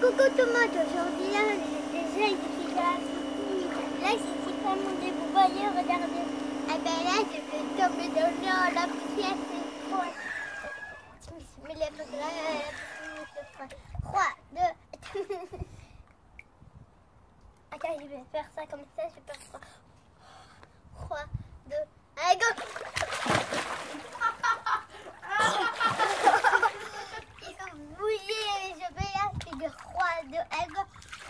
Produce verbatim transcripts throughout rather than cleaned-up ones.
Coucou tout le monde, aujourd'hui là on est déjà ici là. Là c'est super mon dé, vous voyez, regardez. Et ben là je vais tomber dans l'eau, la poussière c'est froid. Je me lève là, c'est froid. trois, deux. Attends, je vais faire ça comme ça, je vais faire froid. trois, deux, allez go. Ils sont bouillés, je vais là, c'est de trois, deux, allez go.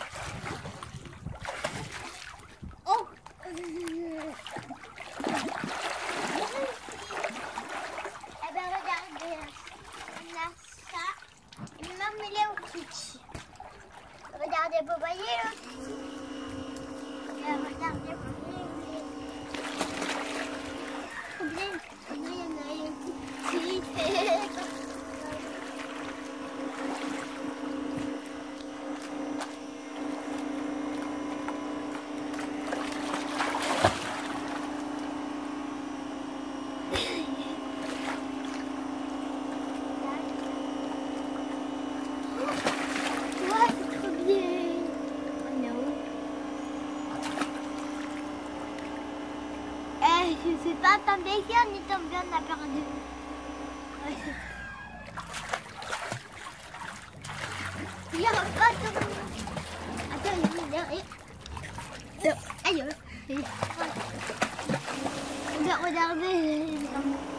Oh. Eh ben regardez, on a ça, et même il est au kitsch. Regardez, vous voyez là. Regardez, vous voyez. Combien, combien il y en a eu ici. Je ne suis pas tombée ici, on est tombé, on a perdu. Il n'y a pas de... Attends, il est derrière. Aïe. Regardez.